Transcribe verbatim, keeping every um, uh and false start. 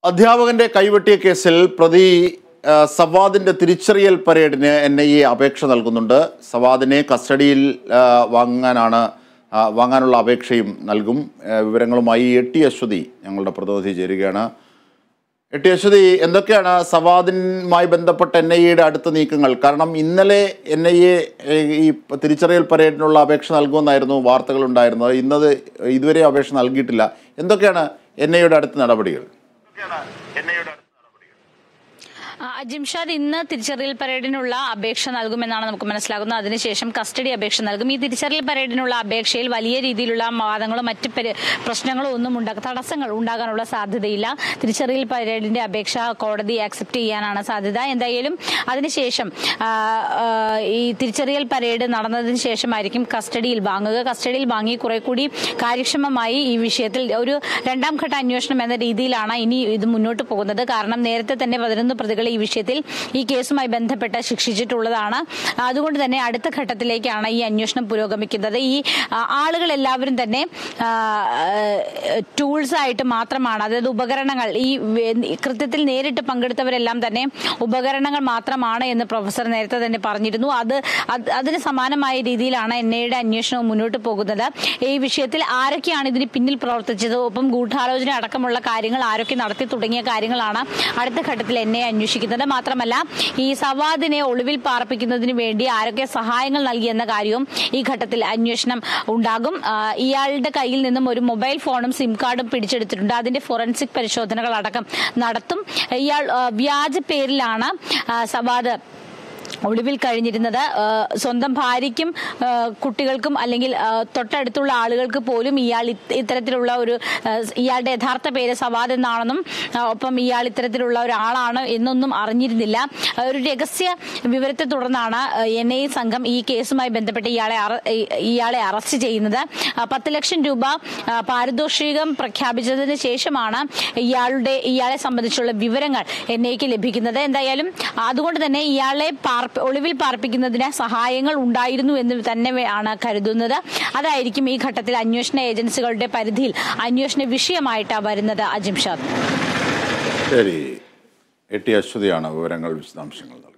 അധ്യാപകന്റെ കൈവെട്ടിയ കേസിൽ പ്രതി സവാദിന്റെ തിരിച്ചറിയൽ പരേഡിന് എൻ ഐ എ അപേക്ഷ നൽകുന്നുണ്ട്. സവാദിനെ കസ്റ്റഡിയിൽ വാങ്ങാനാണ് വാങ്ങാനുള്ള അപേക്ഷയും നൽകും. വിവരങ്ങളുമായി എ ടി അശ്വതി ഞങ്ങളുടെ പ്രതിനിധി ചേരുകയാണ്. എ ടി അശ്വതി, എന്തൊക്കെയാണ് സവാദിനുമായി ബന്ധപ്പെട്ട എൻ ഐ എയുടെ അടുത്ത നീക്കങ്ങൾ? കാരണം ഇന്നലെ എൻ ഐ എ ഈ തിരിച്ചറിയൽ പരേഡിനുള്ള അപേക്ഷ നൽകുമെന്നായിരുന്നു വാർത്തകൾ ഉണ്ടായിരുന്നത്. ഇന്നത് ഇതുവരെ അപേക്ഷ നൽകിയിട്ടില്ല. എന്തൊക്കെയാണ് എൻ ഐ എയുടെ അടുത്ത നടപടികൾ? ജിംഷാദ്, ഇന്ന് തിരിച്ചറിയൽ പരേഡിനുള്ള അപേക്ഷ നൽകുമെന്നാണ് നമുക്ക് മനസ്സിലാകുന്നത്. അതിനുശേഷം കസ്റ്റഡി അപേക്ഷ നൽകും. ഈ തിരിച്ചറിയൽ പരേഡിനുള്ള അപേക്ഷയിൽ വലിയ രീതിയിലുള്ള വാദങ്ങളോ മറ്റ് പ്രശ്നങ്ങളോ ഒന്നും ഉണ്ടാകും തടസ്സങ്ങൾ ഉണ്ടാകാനുള്ള സാധ്യതയില്ല. തിരിച്ചറിയൽ പരേഡിന്റെ അപേക്ഷ കോടതി ആക്സെപ്റ്റ് ചെയ്യാനാണ് സാധ്യത. എന്തായാലും അതിനുശേഷം ഈ തിരിച്ചറിയൽ പരേഡ് നടന്നതിന് ശേഷമായിരിക്കും കസ്റ്റഡിയിൽ വാങ്ങുക. കസ്റ്റഡിയിൽ വാങ്ങി കുറെ കൂടി കാര്യക്ഷമമായി ഈ വിഷയത്തിൽ ഒരു രണ്ടാം ഘട്ട അന്വേഷണം എന്ന രീതിയിലാണ് ഇനി ഇത് മുന്നോട്ട് പോകുന്നത്. കാരണം നേരത്തെ തന്നെ പതിനൊന്ന് പ്രതികൾ ഈ വിഷയത്തിൽ ഈ കേസുമായി ബന്ധപ്പെട്ട് ശിക്ഷിച്ചിട്ടുള്ളതാണ്. അതുകൊണ്ട് തന്നെ അടുത്ത ഘട്ടത്തിലേക്കാണ് ഈ അന്വേഷണം പുരോഗമിക്കുന്നത്. ഈ ആളുകൾ എല്ലാവരും തന്നെ ടൂൾസ് ആയിട്ട് മാത്രമാണ്, അതായത് ഉപകരണങ്ങൾ, ഈ കൃത്യത്തിൽ നേരിട്ട് പങ്കെടുത്തവരെല്ലാം തന്നെ ഉപകരണങ്ങൾ മാത്രമാണ് എന്ന് പ്രൊഫസർ നേരത്തെ തന്നെ പറഞ്ഞിരുന്നു. അത് അതിന് സമാനമായ രീതിയിലാണ് എൻ ഐയുടെ അന്വേഷണവും മുന്നോട്ട് പോകുന്നത്. ഈ വിഷയത്തിൽ ആരൊക്കെയാണ് ഇതിന് പിന്നിൽ പ്രവർത്തിച്ചത്, ഒപ്പം ഗൂഢാലോചന അടക്കമുള്ള കാര്യങ്ങൾ ആരൊക്കെ നടത്തി തുടങ്ങിയ കാര്യങ്ങളാണ് അടുത്ത ഘട്ടത്തിൽ എൻ ഐ അന്വേഷിക്കുന്നത്. മാത്രമല്ല ഈ സവാദിനെ ഒളിവിൽ പാർപ്പിക്കുന്നതിന് വേണ്ടി ആരൊക്കെ സഹായങ്ങൾ നൽകിയെന്ന കാര്യവും ഈ ഘട്ടത്തിൽ അന്വേഷണം ഉണ്ടാകും. ഇയാളുടെ കയ്യിൽ നിന്നും ഒരു മൊബൈൽ ഫോണും സിം കാർഡും പിടിച്ചെടുത്തിട്ടുണ്ട്. അതിന്റെ ഫോറൻസിക് പരിശോധനകൾ അടക്കം നടത്തും. ഇയാൾ വ്യാജ പേരിലാണ് സവാദ് ഒളിവിൽ കഴിഞ്ഞിരുന്നത്. സ്വന്തം ഭാര്യയ്ക്കും കുട്ടികൾക്കും അല്ലെങ്കിൽ തൊട്ടടുത്തുള്ള ആളുകൾക്ക് പോലും ഇയാൾ ഇത്തരത്തിലുള്ള ഒരു ഇയാളുടെ യഥാർത്ഥ പേര് സവാദ് എന്നാണെന്നും ഒപ്പം ഇയാൾ ഇത്തരത്തിലുള്ള ഒരാളാണ് എന്നൊന്നും അറിഞ്ഞിരുന്നില്ല. ഒരു രഹസ്യ വിവരത്തെ തുടർന്നാണ് എൻ ഐ സംഘം ഈ കേസുമായി ബന്ധപ്പെട്ട് ഇയാളെ ഇയാളെ അറസ്റ്റ് ചെയ്യുന്നത്. പത്ത് ലക്ഷം രൂപ പാരിതോഷികം പ്രഖ്യാപിച്ചതിന് ശേഷമാണ് ഇയാളുടെ ഇയാളെ സംബന്ധിച്ചുള്ള വിവരങ്ങൾ എൻ ഐക്ക് ലഭിക്കുന്നത്. എന്തായാലും അതുകൊണ്ട് തന്നെ ഇയാളെ ഒളിവിൽ പാർപ്പിക്കുന്നതിന് സഹായങ്ങൾ ഉണ്ടായിരുന്നു എന്ന് തന്നെയാണ് കരുതുന്നത്. അതായിരിക്കും ഈ ഘട്ടത്തിൽ അന്വേഷണ ഏജൻസികളുടെ പരിധിയിൽ അന്വേഷണ വിഷയമായിട്ട് വരുന്നത്. അജിംഷാദ്, ശരി, എ ടി അശ്വതിയാണ് വിവരങ്ങൾ വിശദാംശങ്ങൾ നൽകുന്നത്.